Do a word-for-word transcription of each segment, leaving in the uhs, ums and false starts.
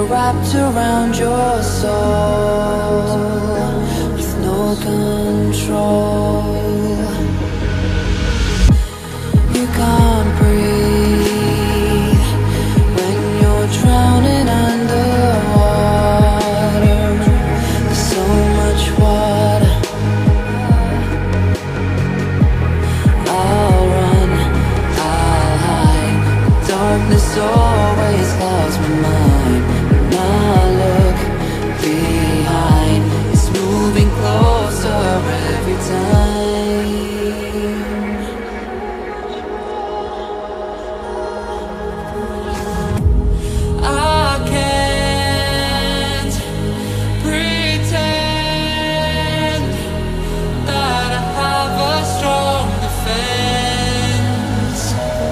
wrapped around your soul with no control. You can't breathe when you're drowning underwater. There's so much water. I'll run, I'll hide. Darkness always clouds my mind. When I look behind, it's moving closer every time. I can't pretend that I have a strong defense.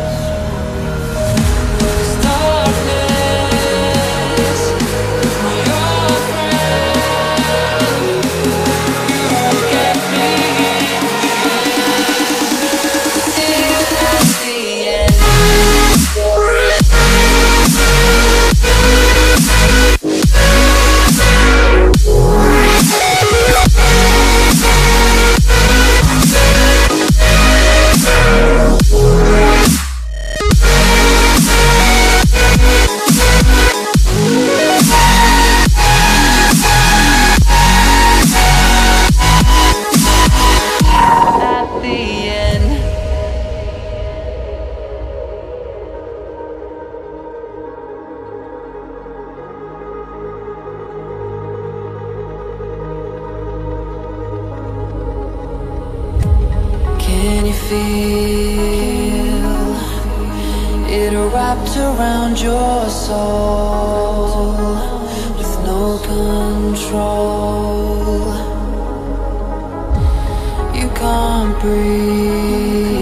'Cause darkness is my old friend. You won't get me in at the end. At the end. Can you feel it wrapped around your soul with no control? You can't breathe